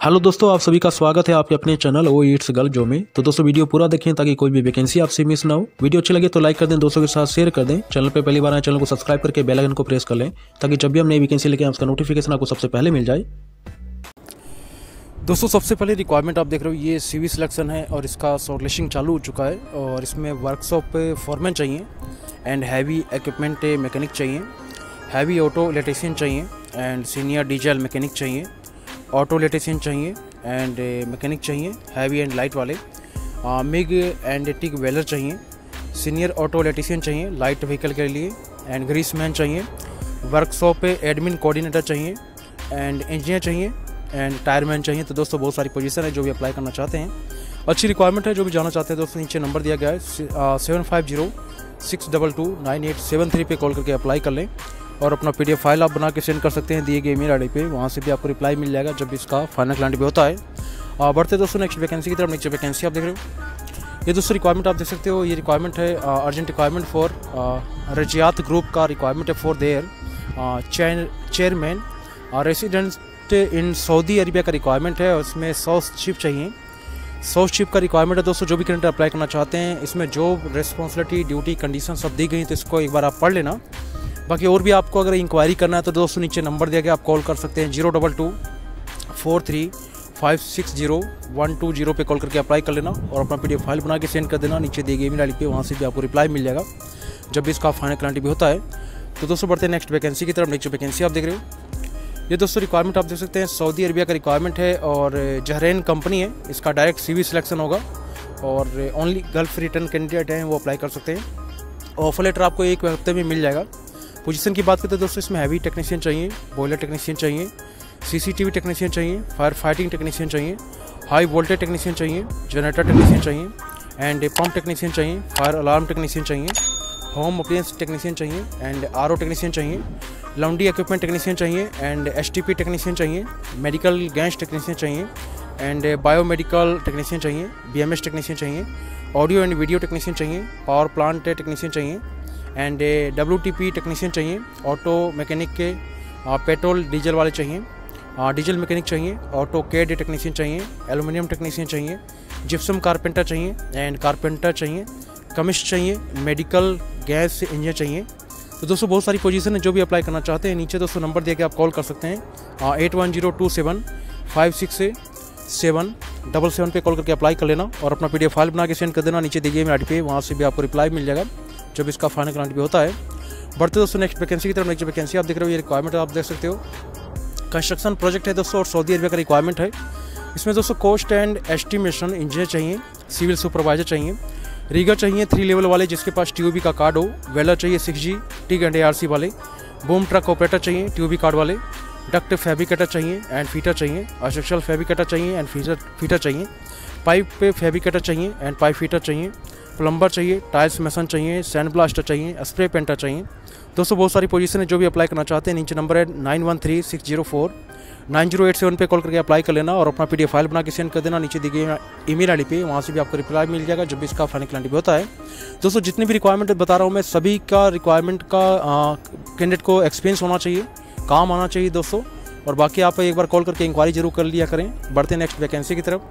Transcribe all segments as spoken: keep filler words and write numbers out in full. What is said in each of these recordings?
Hello दोस्तों, आप सभी का स्वागत है आपके अपने चैनल ओ इट्स गर्ल जो में। तो दोस्तों वीडियो पूरा देखें ताकि कोई भी वैकेंसी आपसे मिस ना हो। वीडियो अच्छी लगे तो लाइक कर दें, दोस्तों के साथ शेयर कर दें। चैनल पे पहली बार आए चैनल को सब्सक्राइब करके बेल आइकन को प्रेस कर लें ताकि जब भी हम नई वैकेंसी लेके उसका नोटिफिकेशन आपको सबसे पहले मिल जाए। दोस्तों सबसे पहले रिक्वायरमेंट आप देख रहे हो, ये सीवी सिलेक्शन है और इसका शॉर्टलिस्टिंग चालू हो चुका है। और इसमें वर्कशॉप पे फॉरमैन चाहिए एंड हैवी इक्विपमेंट मैकेनिक चाहिए, हैवी ऑटो इलेक्ट्रीशियन चाहिए एंड सीनियर डीजल मैकेनिक चाहिए, ऑटो इलेक्ट्रीशियन चाहिए एंड मैकेनिक चाहिए हैवी एंड लाइट वाले, मिग एंड टिक वेलर चाहिए, सीनियर ऑटो इलेक्ट्रीशियन चाहिए लाइट व्हीकल के लिए एंड ग्रीस मैन चाहिए, वर्कशॉप पे एडमिन कोऑर्डिनेटर चाहिए एंड इंजीनियर चाहिए एंड टायरमैन चाहिए। तो दोस्तों बहुत सारी पोजीशन है जो भी अप्लाई करना चाहते हैं, अच्छी रिक्वायरमेंट है। जो भी जाना चाहते हैं दोस्तों नीचे नंबर दिया गया है seven five zero six double two nine eight seven three पे कॉल करके अप्लाई कर लें और अपना पीडीएफ फाइल आप बना के सेंड कर सकते हैं दिए गए ईमेल आईडी पे। वहाँ से भी आपको रिप्लाई मिल जाएगा जब इसका फाइनल क्लाइंट भी होता है। आ, बढ़ते दोस्तों नेक्स्ट वैकेंसी की तरफ। नेक्स्ट वैकेंसी आप देख रहे हो, ये दोस्तों रिक्वायरमेंट आप देख सकते हो। ये रिक्वायरमेंट है अर्जेंट रिक्वायरमेंट फॉर रजियात ग्रुप का रिक्वायरमेंट है for their chairman resident in Saudi Arabia का रिक्वायरमेंट है और इसमें सौ शिप चाहिए। सौ शिप का रिक्वायरमेंट है दोस्तों। जो भी कैंडिडेट अप्लाई करना चाहते हैं, इसमें जॉब रिस्पॉन्सिबिलिटी ड्यूटी कंडीशन सब दी गई, तो इसको एक बार आप पढ़ लेना। बाकी और भी आपको अगर इंक्वायरी करना है तो दोस्तों नीचे नंबर दिया गया, आप कॉल कर सकते हैं zero double two four three five six zero one two zero पे कॉल करके अप्लाई कर लेना और अपना पीडीएफ फाइल बना के सेंड कर देना नीचे दिए गए ईमेल आईडी पे। वहाँ से भी आपको रिप्लाई मिल जाएगा जब भी इसका फाइनल क्लाइंट भी होता है। तो दोस्तों बढ़ते हैं नेक्स्ट वैकेंसी की तरफ। नेक्स्ट वैकेंसी आप देख रहे हो, ये दोस्तों रिक्वायरमेंट आप देख सकते हैं सऊदी अरेबिया का रिक्वायरमेंट है और जहरैन कंपनी है। इसका डायरेक्ट सीवी सिलेक्शन होगा और ओनली गल्फ रिटर्न कैंडिडेट हैं वो अप्लाई कर सकते हैं। ऑफर लेटर आपको एक हफ्ते में मिल जाएगा। पोजीशन की बात करते हैं दोस्तों, इसमें हैवी टेक्नीशियन चाहिए, बॉयलर टेक्नीशियन चाहिए, सीसीटीवी टेक्नीशियन चाहिए, फायर फाइटिंग टेक्नीशियन चाहिए, हाई वोल्टेज टेक्नीशियन चाहिए, जनरेटर टेक्नीशियन चाहिए एंड पंप टेक्नीशियन चाहिए, फायर अलार्म टेक्नीशियन चाहिए, होम अप्लायंस टेक्नीशियन चाहिए एंड आरओ टेक्नीशियन चाहिए, लॉन्ड्री इक्विपमेंट टेक्नीशियन चाहिए एंड एसटीपी टेक्नीशियन चाहिए, मेडिकल गैस टेक्नीशियन चाहिए एंड बायोमेडिकल टेक्नीशियन चाहिए, बीएमएस टेक्नीशियन चाहिए, ऑडियो एंड वीडियो टेक्नीशियन चाहिए, पावर प्लांट टेक्नीशियन चाहिए एंड डब्ल्यूटीपी टेक्नीशियन चाहिए, ऑटो मैकेनिक के पेट्रोल डीजल वाले चाहिए, डीजल मैकेनिक चाहिए, ऑटो कैड टेक्नीशियन चाहिए, एल्युमिनियम टेक्नीशियन चाहिए, जिप्सम कारपेंटर चाहिए एंड कारपेंटर चाहिए, कमिस्ट चाहिए, मेडिकल गैस इंजीनियर चाहिए। तो दोस्तों बहुत सारी पोजीशन है। जो भी अप्लाई करना चाहते हैं नीचे दोस्तों नंबर दे के आप कॉल कर सकते हैं eight one zero two seven five six seven double seven पे कॉल करके अप्लाई कर लेना और अपना पीडीएफ फाइल बना के सेंड कर देना नीचे दिए मेरे आई डी पे। वहाँ से भी आपको रिप्लाई मिल जाएगा जब इसका फाइनल क्लाइंट भी होता है। बढ़ते दोस्तों नेक्स्ट वैकेंसी की तरफ। नेक्स्ट वैकेंसी आप देख रहे हो, ये रिक्वायरमेंट आप देख सकते हो। कंस्ट्रक्शन प्रोजेक्ट है दोस्तों और सऊदी अरबिया का रिक्वायरमेंट है। इसमें दोस्तों कॉस्ट एंड एस्टिमेशन इंजीनियर चाहिए, सिविल सुपरवाइजर चाहिए, रीगर चाहिए थ्री लेवल वाले जिसके पास टीओबी का कार्ड हो, वेलर चाहिए six G TIG and ARC वाले, बूम ट्रक ऑपरेटर चाहिए टीओबी कार्ड वाले, डक्ट फैब्रिकेटर चाहिए एंड फीटर चाहिए, अस्ट्रक्चरल फैब्रिकेटर चाहिए एंड फीटर फीटर चाहिए, पाइप पे फैब्रिकेटर चाहिए एंड पाइप फीटर चाहिए, प्लम्बर चाहिए, टाइल्स मैसन चाहिए, सैंड ब्लास्टर चाहिए, स्प्रे पेंटर चाहिए। दोस्तों बहुत सारी पोजीशन है। जो भी अप्लाई करना चाहते हैं नीचे नंबर है nine one three six zero four nine zero eight seven पे कॉल करके अप्लाई कर लेना और अपना पीडीएफ फाइल बना के सेंड कर देना नीचे दी गई ईमेल आईडी पे। वहाँ से भी आपको रिप्लाई मिल जाएगा जब भी इसका फाइनल क्लाइंट भी होता है। दोस्तों जितनी भी रिक्वायरमेंट बता रहा हूँ मैं, सभी का रिक्वायरमेंट का कैंडिडेट को एक्सपीरियंस होना चाहिए, काम आना चाहिए दोस्तों। और बाकी आप एक बार कॉल करके इंक्वायरी जरूर कर लिया करें। बढ़ते हैं नेक्स्ट वैकेंसी की तरफ।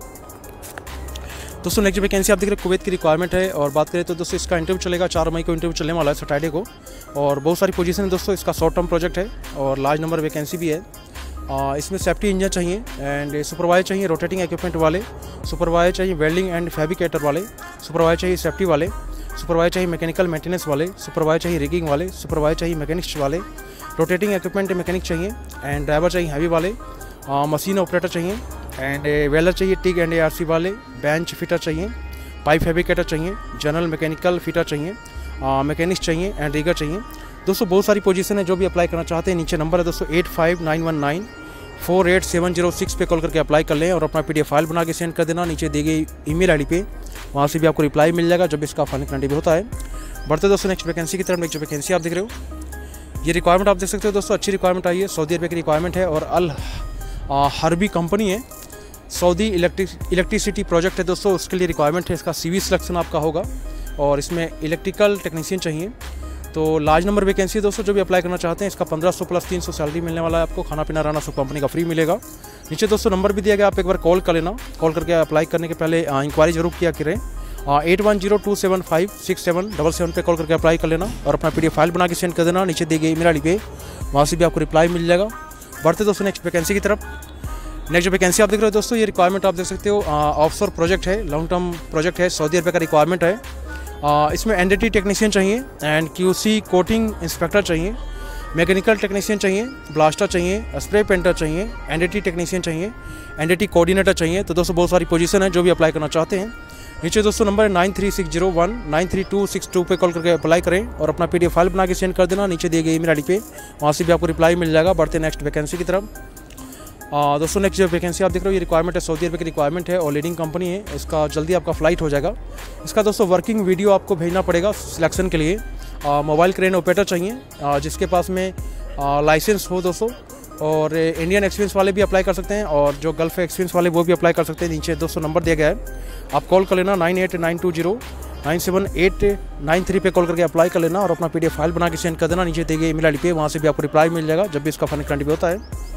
दोस्तों नेक्स्ट वैकेंसी आप देख रहे हैं कुवैत की रिक्वायरमेंट है और बात करें तो दोस्तों इसका इंटरव्यू चलेगा चार मई को इंटरव्यू चलने वाला है सैटरडे को और बहुत सारी पोजीशन है दोस्तों। इसका शॉर्ट टर्म प्रोजेक्ट है और लार्ज नंबर वैकेंसी भी है। आ, इसमें सेफ्टी इंजीनियर चाहिए एंड सुपरवाइजर चाहिए रोटेटिंग इक्विपमेंट वाले, सुपरवाइजर चाहिए वेल्डिंग एंड फैब्रिकेटर वाले, सुपरवाइजर चाहिए सेफ्टी वाले, सुपरवाइजर चाहिए मैकेनिकल मेंटेनेंस वाले, सुपरवाइजर चाहिए रिगिंग वाले, सुपरवाइजर चाहिए मैकेनिक्स वाले, रोटेटिंग इक्विपमेंट मैकेनिक चाहिए एंड ड्राइवर चाहिए हैवी वाले, मशीन ऑपरेटर चाहिए एंड वेलर चाहिए टिक एंड एआरसी वाले, बेंच फिटर चाहिए, पाइप फैब्रिकेटर चाहिए, जनरल मैकेनिकल फिटर चाहिए, मैकेनिक्स चाहिए एंड रीगर चाहिए। दोस्तों बहुत सारी पोजीशन है। जो भी अप्लाई करना चाहते हैं नीचे नंबर है दोस्तों eight five nine one nine four eight seven zero six पे कॉल करके अप्लाई कर लें और अपना पीडीएफ फाइल बना के सेंड कर देना नीचे दी गई ईमेल आईडी पे। वहाँ से भी आपको रिप्लाई मिल जाएगा जब इसका फाइनल क्लाइंट भी होता है। बढ़ते दोस्तों नेक्स्ट वैकेंसी की तरफ। नेक्स्ट वैकेंसी आप देख रहे हो, ये रिक्वायरमेंट आप देख सकते हो दोस्तों। अच्छी रिक्वायरमेंट आई है, सऊदी अरबिया की रिक्वायरमेंट है और अल हर्बी कंपनी है, सऊदी इलेक्ट्रिक इलेक्ट्रिसिटी प्रोजेक्ट है दोस्तों, उसके लिए रिक्वायरमेंट है। इसका सीवी सिलेक्शन आपका होगा और इसमें इलेक्ट्रिकल टेक्नीशियन चाहिए। तो लार्ज नंबर वैकेंसी दोस्तों जो भी अप्लाई करना चाहते हैं, इसका पंद्रह सौ प्लस तीन सौ सैलरी मिलने वाला है आपको, खाना पीना रहना सब कंपनी का फ्री मिलेगा। नीचे दोस्तों नंबर भी दिया गया, आप एक बार कॉल कर लेना। कॉल करके अप्लाई करने के पहले इंक्वायरी जरूर किया करें। Eight one zero two seven five six seven double seven पे कॉल करके अप्लाई कर लेना और अपना पीडीएफ फाइल बना के सेंड कर देना। नीचे दी गई ईमेल आई डी पे, वहाँ से भी आपको रिप्लाई मिल जाएगा। बढ़ते दोस्तों नेक्स्ट वैकेंसी की तरफ। नेक्स्ट जो वैकेंसी आप देख रहे हो दोस्तों, ये रिक्वायरमेंट आप देख सकते हो, ऑफशोर प्रोजेक्ट है, लॉन्ग टर्म प्रोजेक्ट है, सऊदी अरब का रिक्वायरमेंट है। आ, इसमें एनडीटी टेक्नीशियन चाहिए एंड क्यूसी कोटिंग इंस्पेक्टर चाहिए, मैकेनिकल टेक्नीशियन चाहिए, ब्लास्टर चाहिए, स्प्रे पेंटर चाहिए, एनडीटी टेक्नीशियन चाहिए, एनडीटी कोऑर्डिनेटर चाहिए। तो दोस्तों बहुत सारी पोजीशन है जो भी अप्लाई करना चाहते हैं। नीचे दोस्तों नंबर है nine three six zero one nine three two six two पे कॉल करके अप्लाई करें और अपना पीडीएफ फाइल बना के सेंड कर देना। नीचे दिए गए ईमेल आईडी पे, वहाँ से भी आपको रिप्लाई मिल जाएगा। बढ़ते नेक्स्ट वैकेंसी की तरफ। आ, दोस्तों नेक्स्ट जो वैकेंसी आप देख रहे हो, ये रिक्वायरमेंट है, सऊदी अरब की रिक्वायरमेंट है और लीडिंग कंपनी है। इसका जल्दी आपका फ्लाइट हो जाएगा। इसका दोस्तों वर्किंग वीडियो आपको भेजना पड़ेगा सिलेक्शन के लिए। मोबाइल क्रेन ऑपरेटर चाहिए आ, जिसके पास में लाइसेंस हो दोस्तों, और इंडियन एक्सपीरियंस वाले भी अप्लाई कर सकते हैं और जो गल्फ एक्सपीरियंस वाले वो भी अप्लाई कर सकते हैं। नीचे दोस्तों नंबर दिया गया है, आप कॉल कर लेना nine eight nine two zero nine seven eight nine three पे कॉल करके अप्लाई कर लेना और अपना पीडीएफ फाइल बना के सेंड कर देना। नीचे दिए गए ईमेल आईडी पे, वहाँ से भी आपको रिप्लाई मिल जाएगा जब भी इसका फन करंट भी होता है।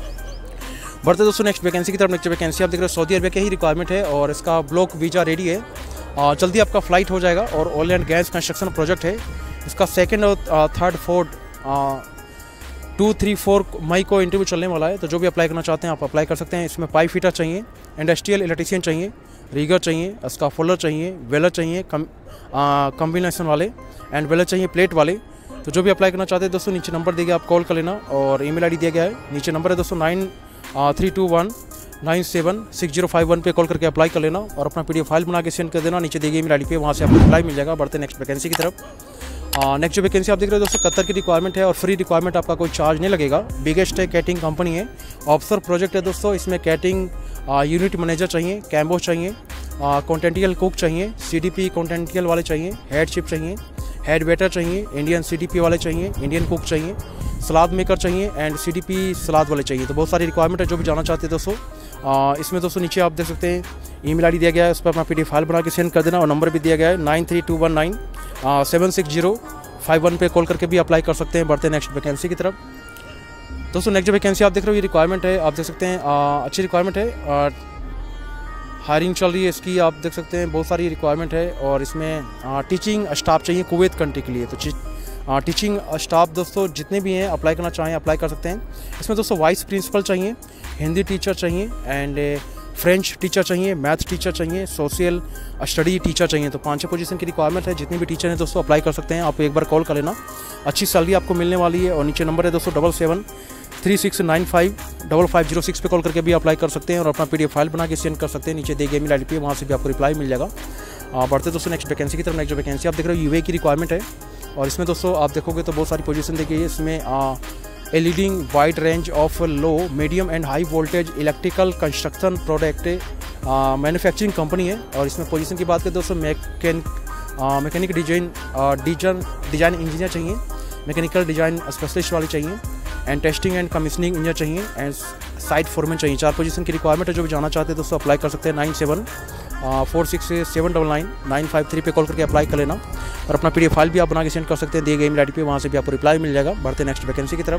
बढ़ते दोस्तों नेक्स्ट वैकेंसी की तरफ। नेक्स्ट वैकेंसी आप देख रहे हो, सऊदी अरब के ही रिक्वायरमेंट है और इसका ब्लॉक वीज़ा रेडी है, जल्दी आपका फ्लाइट हो जाएगा और oil and gas construction project है। इसका सेकेंड और third fourth two three four मई को इंटरव्यू चलने वाला है। तो जो भी अप्लाई करना चाहते हैं आप अप्लाई कर सकते हैं। इसमें पाइप फिटर चाहिए, इंडस्ट्रियल इलेक्ट्रीशियन चाहिए, रीगर चाहिए, इसका फोल्डर चाहिए, वेलर चाहिए, कम कम्बिनेशन वाले एंड वेलर चाहिए प्लेट वाले। तो जो भी अप्लाई करना चाहते हैं दोस्तों, नीचे नंबर दिया गया, आप कॉल कर लेना और ईमेल आईडी दिया गया है। नीचे नंबर है दोस्तों nine three two one nine seven six zero five one पे कॉल करके अप्लाई कर लेना और अपना पीडीएफ फाइल बना के सेंड कर देना। नीचे दी गई ईमेल आईडी पे, वहाँ से आपको रिप्लाई मिल जाएगा। बढ़ते नेक्स्ट वैकेंसी की तरफ। नेक्स्ट जो वैकेंसी आप देख रहे हो दोस्तों, कतर की रिक्वायरमेंट है और फ्री रिक्वायरमेंट, आपका कोई चार्ज नहीं लगेगा। बिगेस्ट है, कैटिंग कंपनी है, ऑफशोर प्रोजेक्ट है दोस्तों। इसमें कैटिंग यूनिट मैनेजर चाहिए, कैम्बो चाहिए, कॉन्टेंटियल कुक चाहिए, सीडीपी कॉन्टेंटियल वाले चाहिए, हेड शिप चाहिए, हेड वेटर चाहिए, इंडियन सीडीपी वाले चाहिए, इंडियन कुक चाहिए, सलाद मेकर चाहिए एंड सीडीपी सलाद वाले चाहिए। तो बहुत सारी रिक्वायरमेंट है जो भी जाना चाहते हैं दोस्तों। आ, इसमें दोस्तों नीचे आप देख सकते हैं ईमेल आईडी दिया गया है, उस पर अपना पीडीएफ फाइल बना के सेंड कर देना और नंबर भी दिया गया है nine three two one nine seven six zero five one पे कॉल करके भी अप्लाई कर सकते हैं। बढ़ते नेक्स्ट वैकेंसी की तरफ। दोस्तों नेक्स्ट जो वैकेंसी आप देख रहे हो, ये रिक्वायरमेंट है, आप देख सकते हैं आ, अच्छी रिक्वायरमेंट है, हायरिंग चल रही है इसकी, आप देख सकते हैं बहुत सारी रिक्वायरमेंट है और इसमें आ, टीचिंग स्टाफ चाहिए कुवैत कंट्री के लिए। तो आ, टीचिंग स्टाफ दोस्तों जितने भी हैं अप्लाई करना चाहें अप्लाई कर सकते हैं। इसमें दोस्तों वाइस प्रिंसिपल चाहिए, हिंदी टीचर चाहिए एंड फ्रेंच टीचर चाहिए, मैथ टीचर चाहिए, सोशल स्टडी टीचर चाहिए। तो पाँच छः पोजीशन की रिक्वायरमेंट है, जितने भी टीचर हैं दोस्तों अप्लाई कर सकते हैं। आप एक बार कॉल कर लेना, अच्छी सैलरी आपको मिलने वाली है। और नीचे नंबर है दोस्तों double seven three six nine five double five zero six पे कॉल करके भी अप्लाई कर सकते हैं और अपना पीडीएफ फाइल बना के सेंड कर सकते हैं। नीचे दी गई ईमेल आईडी पे, वहाँ से भी आपको रिप्लाई मिल जाएगा। बढ़ते दोस्तों नेक्स्ट वैकेंसी की तरफ। नेक्स्ट जो वैकेंसी आप देख रहे हो, यूए की रिक्वायरमेंट है और इसमें दोस्तों आप देखोगे तो बहुत सारी पोजीशन दी गई है। इसमें a leading wide range of low medium and high voltage electrical construction product manufacturing company है। और इसमें पोजीशन की बात करें दोस्तों, मैकेन mechanic design design design engineer चाहिए, मैकेनिकल डिजाइन स्पेशलिस्ट वाले चाहिए and testing and commissioning engineer चाहिए एंड साइट फोरमैन चाहिए। चार पोजीशन की रिक्वायरमेंट है, जो भी जाना चाहते हैं दोस्तों अप्लाई कर सकते हैं। Nine seven four six seven double nine nine five three पे कॉल करके अप्लाई कर लेना और अपना पीडीएफ फाइल भी आप बना के सेंड कर सकते हैं दिए गए ईमेल आईडी पे, वहाँ से भी आपको रिप्लाई मिल जाएगा। बढ़ते नेक्स्ट वैकेंसी की तरफ।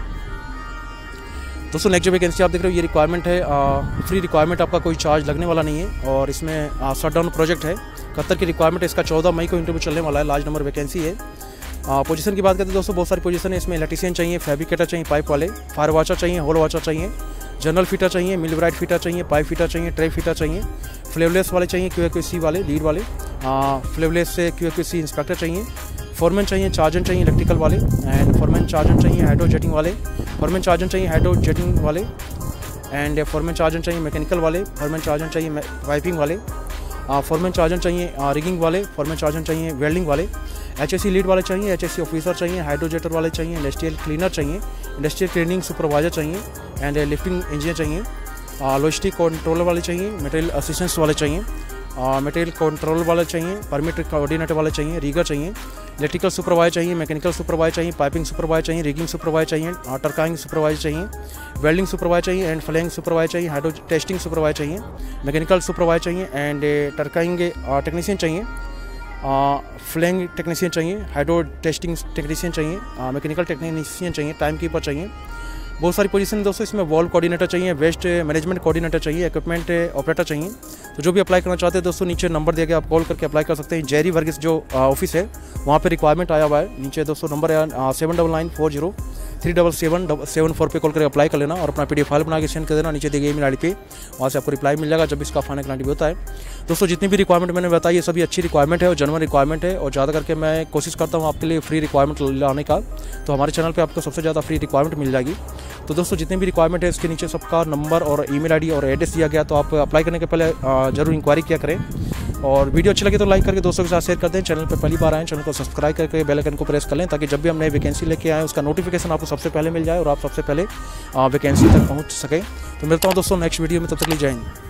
दोस्तों नेक्स्ट जो वैकेंसी आप देख रहे हो, ये रिक्वायरमेंट है, फ्री रिक्वायरमेंट, आपका कोई चार्ज लगने वाला नहीं है और इसमें शट डाउन प्रोजेक्ट है। कतर की रिक्वायरमेंट है, इसका चौदह मई को इंटरव्यू चलने वाला है। लार्ज नंबर वैकेंसी है। पोजीशन की बात करते हैं दोस्तों, बहुत सारी पोजीशन है। इसमें इलेक्ट्रीशियन चाहिए, फैब्रिकेटर चाहिए पाइप वाले, फायर वाचर चाहिए, होल वाचर चाहिए, जनरल फिटर चाहिए, मिल ब्राइट फिटर चाहिए, पाइप फिटर चाहिए, ट्रे फिटर चाहिए, फ्लेवलेस वाले चाहिए, क्यूएक्यूसी वाले लीड वाले, फ्लेवलेस से क्यूएक्यूसी इंस्पेक्टर चाहिए, फॉरमैन चाहिए, चार्जन चाहिए इलेक्ट्रिकल वाले एंड फॉरमैन चार्जन चाहिए हाइड्रो जेटिंग वाले, फॉरमैन चार्जन चाहिए हाइड्रो जेटिंग वाले एंड फॉरमैन चार्जन चाहिए मैकेनिकल वाले, फॉरमैन चार्जन चाहिए पाइपिंग वाले, फॉरमैन चार्जन चाहिए रिगिंग वाले, फॉरमैन चार्जन चाहिए वेल्डिंग वाले, एचएससी लीड वाले चाहिए, एचएससी ऑफिसर चाहिए, हाइड्रोजेटर वाले चाहिए, इंडस्ट्रियल क्लीनर चाहिए, इंडस्ट्रियल क्लीनिंग सुपरवाइजर चाहिए एंड लिफ्टिंग इंजीनियर चाहिए, लॉजिस्टिक कंट्रोलर वाले चाहिए, मटेरियल असिस्टेंस वाले चाहिए, मटेरियल कंट्रोल वाले चाहिए, परमिट कोऑर्डिनेटर वाले चाहिए, रीगर चाहिए, इलेक्ट्रिकल सुपरवाइजर चाहिए, मैकेनिकल सुपरवाइजर चाहिए, पाइपिंग सुपरवाइजर चाहिए, रिगिंग सुपरवाइजर चाहिए, टरकाइंग सुपरवाइजर चाहिए, वेल्डिंग सुपरवाइजर चाहिए एंड फ्लैंग सुपरवाइजर चाहिए, हाइड्रो टेस्टिंग सुपरवाइजर चाहिए, मैकेनिकल सुपरवाइजर चाहिए एंड टरकाइंग टेक्नीशियन चाहिए, फ्लैंग टेक्नीशियन चाहिए, हाइड्रो टेस्टिंग टेक्नीशियन चाहिए, मैकेनिकल टेक्नीशियन चाहिए, टाइम कीपर चाहिए, बहुत सारी पोजीशन दोस्तों इसमें वॉल्व कोऑर्डिनेटर चाहिए, वेस्ट मैनेजमेंट कोऑर्डिनेटर चाहिए, इक्विपमेंट ऑपरेटर चाहिए। तो जो भी अप्लाई करना चाहते हैं दोस्तों नीचे नंबर दिया गया, आप कॉल करके अप्लाई कर सकते हैं। जेरी वर्गीस जो ऑफिस है वहाँ पे रिक्वायरमेंट आया हुआ है, नीचे दोस्तों नंबर है seven double nine four zero three double seven seven four पे कॉल करके अप्लाई कर लेना और अपना पीडीएफ फाइल बना के सेंड कर देना नीचे दी गई ईमेल आईडी पे, वहाँ से आपको रिप्लाई मिल जाएगा जब इसका फाइनल क्लाइंट भी होता है। दोस्तों जितनी भी रिक्वायरमेंट मैंने बताई ये सभी अच्छी रिक्वायरमेंट है और जनरल रिक्वायरमेंट है और ज़्यादा करके मैं कोशिश करता हूँ आपके लिए फ्री रिक्वायरमेंट लाने का, तो हमारे चैनल पे आपको सबसे ज़्यादा फ्री रिक्वायरमेंट मिल जाएगी। तो दोस्तों जितनी भी रिक्वायरमेंट है इसके नीचे सबका नंबर और ईमेल आईडी और एड्रेस दिया गया, तो आप अप्लाई करने के पहले जरूर इंक्वायरी किया करें और वीडियो अच्छी लगे तो लाइक करके दोस्तों के साथ शेयर कर दें। चैनल पर पहली बार आए चैनल को सब्सक्राइब करके बेल आइकन को प्रेस कर लें ताकि जब भी हम नई वैकेंसी लेके आएँ उसका नोटिफिकेशन आपको सबसे पहले मिल जाए और आप सबसे पहले वैकेंसी तक पहुँच सकें। तो मिलता हूँ दोस्तों नेक्स्ट वीडियो में, तब तक ले जाएंगे।